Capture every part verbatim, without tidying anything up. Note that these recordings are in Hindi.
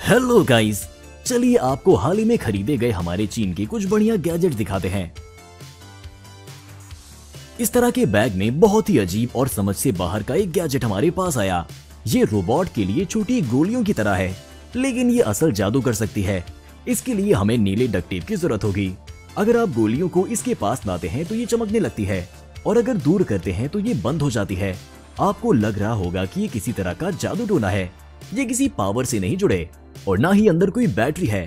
हेलो गाइस, चलिए आपको हाल ही में खरीदे गए हमारे चीन के कुछ बढ़िया गैजेट दिखाते हैं। इस तरह के बैग में बहुत ही अजीब और समझ से बाहर का एक गैजेट हमारे पास आया। ये रोबोट के लिए छोटी गोलियों की तरह है, लेकिन ये असल जादू कर सकती है। इसके लिए हमें नीले डक्ट टेप की जरूरत होगी। अगर आप गोलियों को इसके पास लाते हैं तो ये चमकने लगती है, और अगर दूर करते हैं तो ये बंद हो जाती है। आपको लग रहा होगा कि ये किसी तरह का जादू टोना है। ये किसी पावर से नहीं जुड़े और ना ही अंदर कोई बैटरी है,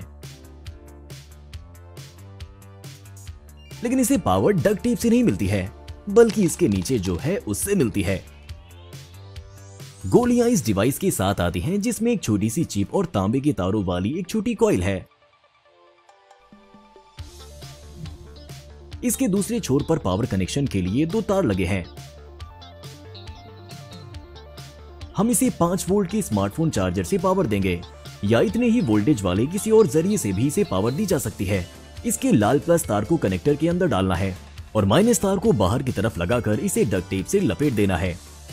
लेकिन इसे पावर डक्ट टेप से नहीं मिलती है, बल्कि इसके नीचे जो है उससे मिलती है। गोलियां इस डिवाइस के साथ आती हैं, जिसमें एक छोटी सी चिप और तांबे के तारों वाली एक छोटी कॉइल है। इसके दूसरे छोर पर पावर कनेक्शन के लिए दो तार लगे हैं। हम इसे पाँच वोल्ट के स्मार्टफोन चार्जर से पावर देंगे, या इतने ही वोल्टेज वाले किसी और जरिए से भी इसे पावर दी जा सकती है। इसके लाल प्लस तार को कनेक्टर के अंदर डालना है और माइनस तार को बाहर की तरफ लगाकर इसे डक्ट टेप से लपेट देना है।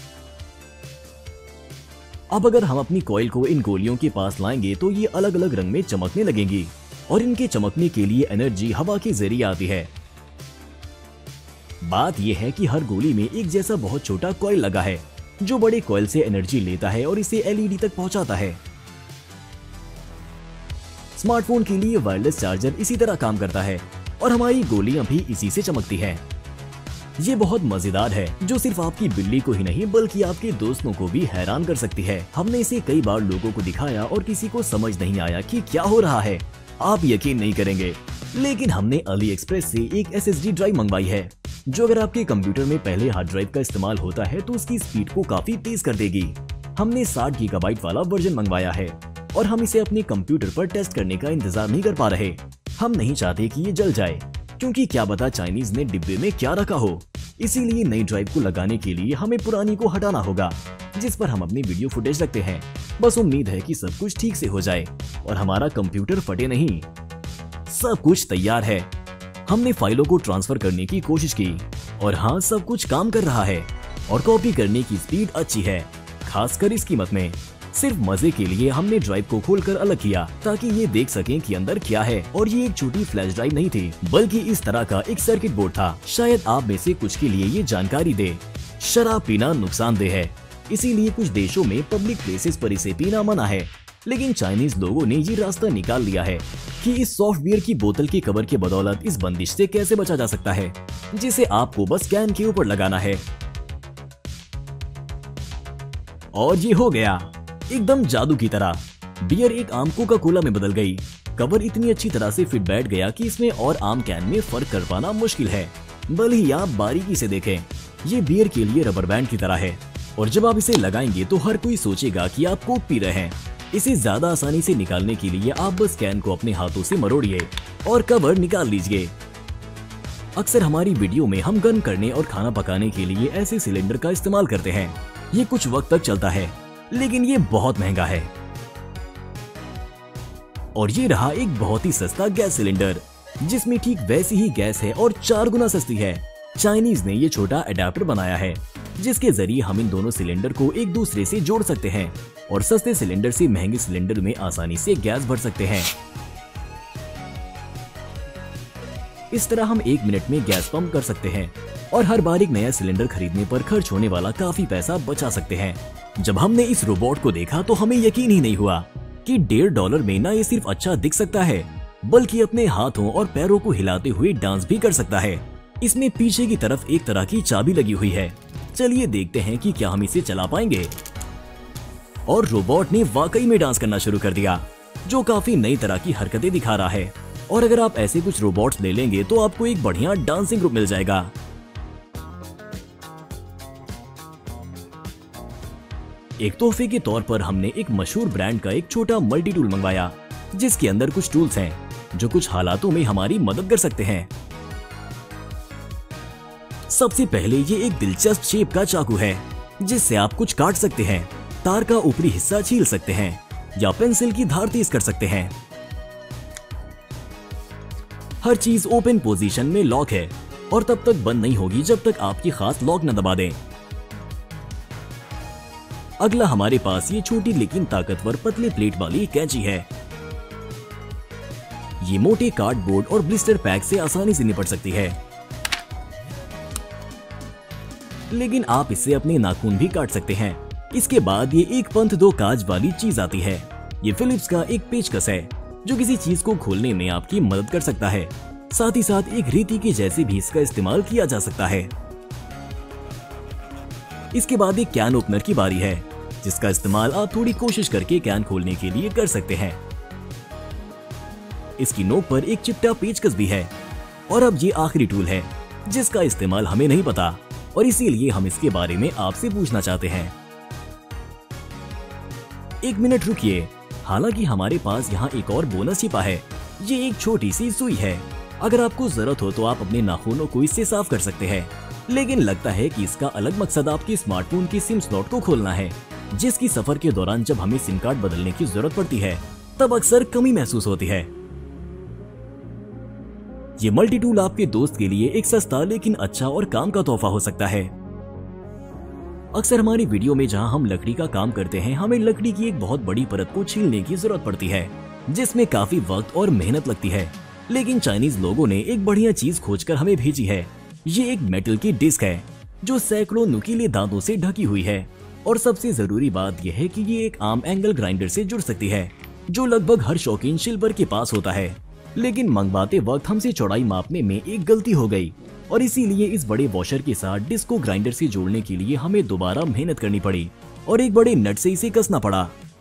अब अगर हम अपनी कॉइल को इन गोलियों के पास लाएंगे तो ये अलग अलग रंग में चमकने लगेंगी, और इनके चमकने के लिए एनर्जी हवा के जरिए आती है। बात यह है कि हर गोली में एक जैसा बहुत छोटा कॉइल लगा है, जो बड़े कॉइल से एनर्जी लेता है और इसे एलईडी तक पहुंचाता है। स्मार्टफोन के लिए वायरलेस चार्जर इसी तरह काम करता है, और हमारी गोलियां भी इसी से चमकती हैं। ये बहुत मजेदार है, जो सिर्फ आपकी बिल्ली को ही नहीं बल्कि आपके दोस्तों को भी हैरान कर सकती है। हमने इसे कई बार लोगों को दिखाया और किसी को समझ नहीं आया कि क्या हो रहा है। आप यकीन नहीं करेंगे, लेकिन हमने अली एक्सप्रेस से एक एसएसडी ड्राइव मंगवाई है, जो अगर आपके कंप्यूटर में पहले हार्ड ड्राइव का इस्तेमाल होता है तो उसकी स्पीड को काफी तेज कर देगी। हमने साठ गीगाबाइट वाला वर्जन मंगवाया है, और हम इसे अपने कंप्यूटर पर टेस्ट करने का इंतजार नहीं कर पा रहे। हम नहीं चाहते कि ये जल जाए, क्योंकि क्या पता चाइनीज ने डिब्बे में क्या रखा हो। इसीलिए नई ड्राइव को लगाने के लिए हमें पुरानी को हटाना होगा, जिस पर हम अपनी वीडियो फुटेज रखते हैं। बस उम्मीद है कि सब कुछ ठीक से हो जाए और हमारा कंप्यूटर फटे नहीं। सब कुछ तैयार है। हमने फाइलों को ट्रांसफर करने की कोशिश की, और हाँ, सब कुछ काम कर रहा है, और कॉपी करने की स्पीड अच्छी है, खासकर इस कीमत में। सिर्फ मजे के लिए हमने ड्राइव को खोलकर अलग किया, ताकि ये देख सकें कि अंदर क्या है। और ये एक छोटी फ्लैश ड्राइव नहीं थी, बल्कि इस तरह का एक सर्किट बोर्ड था। शायद आप में से कुछ के लिए ये जानकारी दे, शराब पीना नुकसानदेह है, इसीलिए कुछ देशों में पब्लिक प्लेसेस पर इसे पीना मना है। लेकिन चाइनीज लोगों ने ये रास्ता निकाल लिया है कि इस सॉफ्टवेयर की बोतल की कवर के बदौलत इस बंदिश से कैसे बचा जा सकता है, जिसे आपको बस कैन के ऊपर लगाना है। और ये हो गया, एकदम जादू की तरह। बियर एक आम कोका कोला में बदल गई। कवर इतनी अच्छी तरह से फिट बैठ गया कि इसमें और आम कैन में फर्क कर पाना मुश्किल है। भले ही आप बारीकी से देखें, ये बियर के लिए रबर बैंड की तरह है, और जब आप इसे लगाएंगे तो हर कोई सोचेगा कि आप कोक पी रहे हैं। इसे ज्यादा आसानी से निकालने के लिए आप बस कैन को अपने हाथों से मरोड़िए और कवर निकाल लीजिए। अक्सर हमारी वीडियो में हम गर्म करने और खाना पकाने के लिए ऐसे सिलेंडर का इस्तेमाल करते हैं। ये कुछ वक्त तक चलता है, लेकिन ये बहुत महंगा है। और ये रहा एक बहुत ही सस्ता गैस सिलेंडर, जिसमें ठीक वैसी ही गैस है और चार गुना सस्ती है। चाइनीज ने ये छोटा अडेप्टर बनाया है, जिसके जरिए हम इन दोनों सिलेंडर को एक दूसरे से जोड़ सकते हैं और सस्ते सिलेंडर से महंगे सिलेंडर में आसानी से गैस भर सकते हैं। इस तरह हम एक मिनट में गैस पंप कर सकते हैं, और हर बार एक नया सिलेंडर खरीदने पर खर्च होने वाला काफी पैसा बचा सकते हैं। जब हमने इस रोबोट को देखा तो हमें यकीन ही नहीं हुआ कि डेढ़ डॉलर में न ये सिर्फ अच्छा दिख सकता है, बल्कि अपने हाथों और पैरों को हिलाते हुए डांस भी कर सकता है। इसमें पीछे की तरफ एक तरह की चाबी लगी हुई है। चलिए देखते हैं कि क्या हम इसे चला पाएंगे। और रोबोट ने वाकई में डांस करना शुरू कर दिया, जो काफी नई तरह की हरकतें दिखा रहा है। और अगर आप ऐसे कुछ रोबोट्स ले लेंगे तो आपको एक बढ़िया डांसिंग ग्रुप मिल जाएगा। एक तोहफे के तौर पर हमने एक मशहूर ब्रांड का एक छोटा मल्टी टूल मंगवाया, जिसके अंदर कुछ टूल्स हैं जो कुछ हालातों में हमारी मदद कर सकते हैं। सबसे पहले ये एक दिलचस्प शेप का चाकू है, जिससे आप कुछ काट सकते हैं, तार का ऊपरी हिस्सा छील सकते हैं, या पेंसिल की धार तेज कर सकते हैं। हर चीज ओपन पोजीशन में लॉक है, और तब तक बंद नहीं होगी जब तक आपकी खास लॉक न दबा दें। अगला हमारे पास ये छोटी लेकिन ताकतवर पतले प्लेट वाली कैंची है। ये मोटे कार्डबोर्ड और ब्लिस्टर पैक से आसानी से निपट सकती है, लेकिन आप इससे अपने नाखून भी काट सकते हैं। इसके बाद ये एक पंथ दो काज वाली चीज आती है। ये फिलिप्स का एक पेचकस है जो किसी चीज को खोलने में आपकी मदद कर सकता है। साथ ही साथ एक रीति के जैसे भी इसका इस्तेमाल किया जा सकता है। इसके बाद एक कैन ओपनर की बारी है, जिसका इस्तेमाल आप थोड़ी कोशिश करके कैन खोलने के लिए कर सकते हैं। इसकी नोक पर एक चिपटा पेचकस भी है। और अब ये आखिरी टूल है जिसका इस्तेमाल हमें नहीं पता और इसीलिए हम इसके बारे में आपसे पूछना चाहते हैं। एक मिनट रुकिए, हालांकि हमारे पास यहाँ एक और बोनस छिपा है। ये एक छोटी सी सुई है। अगर आपको जरूरत हो तो आप अपने नाखूनों को इससे साफ कर सकते हैं, लेकिन लगता है कि इसका अलग मकसद आपके स्मार्टफोन की सिम स्लॉट को खोलना है, जिसकी सफर के दौरान जब हमें सिम कार्ड बदलने की जरूरत पड़ती है तब अक्सर कमी महसूस होती है। ये मल्टी टूल आपके दोस्त के लिए एक सस्ता लेकिन अच्छा और काम का तोहफा हो सकता है। अक्सर हमारी वीडियो में जहां हम लकड़ी का काम करते हैं, हमें लकड़ी की एक बहुत बड़ी परत को छीलने की जरूरत पड़ती है, जिसमें काफी वक्त और मेहनत लगती है। लेकिन चाइनीज लोगों ने एक बढ़िया चीज खोजकर हमें भेजी है। ये एक मेटल की डिस्क है जो सैकड़ों नुकीले दांतों से ढकी हुई है। और सबसे जरूरी बात यह है कि ये एक आम एंगल ग्राइंडर से जुड़ सकती है, जो लगभग हर शौकीन शिल्पर के पास होता है। लेकिन मंगवाते वक्त हमसे चौड़ाई मापने में एक गलती हो गई और इसीलिए इस बड़े वॉशर के साथ डिस्क को ग्राइंडर से जोड़ने के लिए हमें दोबारा मेहनत करनी पड़ी और एक बड़े नट से इसे कसना पड़ा।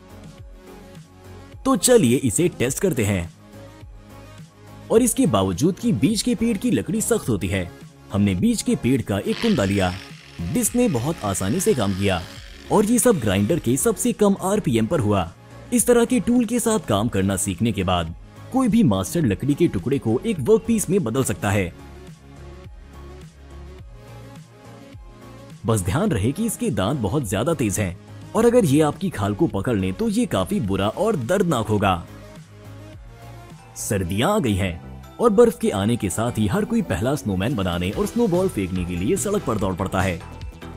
तो चलिए इसे टेस्ट करते हैं। और इसके बावजूद कि बीच के पेड़ की लकड़ी सख्त होती है, हमने बीच के पेड़ का एक कुंदा लिया। डिस्क ने बहुत आसानी से काम किया और ये सब ग्राइंडर के सबसे कम आरपीएम पर हुआ। इस तरह के टूल के साथ काम करना सीखने के बाद कोई भी मास्टर लकड़ी के टुकड़े को एक वर्कपीस में बदल सकता है। बस ध्यान रहे कि इसके दांत बहुत ज्यादा तेज हैं और अगर ये आपकी खाल को पकड़ लें तो ये काफी बुरा और दर्दनाक होगा। सर्दियां आ गई हैं और बर्फ के आने के साथ ही हर कोई पहला स्नोमैन बनाने और स्नोबॉल फेंकने के लिए सड़क पर दौड़ पड़ता है।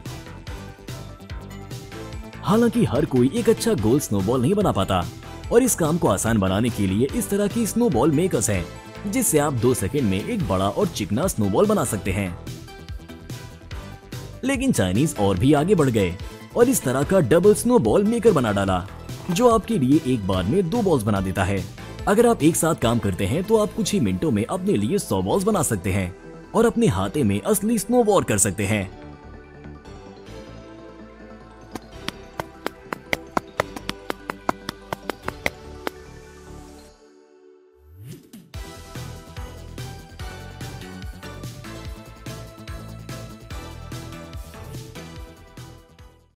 हालांकि हर कोई एक अच्छा गोल स्नोबॉल नहीं बना पाता और इस काम को आसान बनाने के लिए इस तरह की स्नोबॉल मेकर्स हैं, जिससे आप दो सेकंड में एक बड़ा और चिकना स्नोबॉल बना सकते हैं। लेकिन चाइनीज और भी आगे बढ़ गए और इस तरह का डबल स्नोबॉल मेकर बना डाला, जो आपके लिए एक बार में दो बॉल्स बना देता है। अगर आप एक साथ काम करते हैं तो आप कुछ ही मिनटों में अपने लिए सौ बॉल्स बना सकते हैं और अपने हाथे में असली स्नोबॉल कर सकते हैं।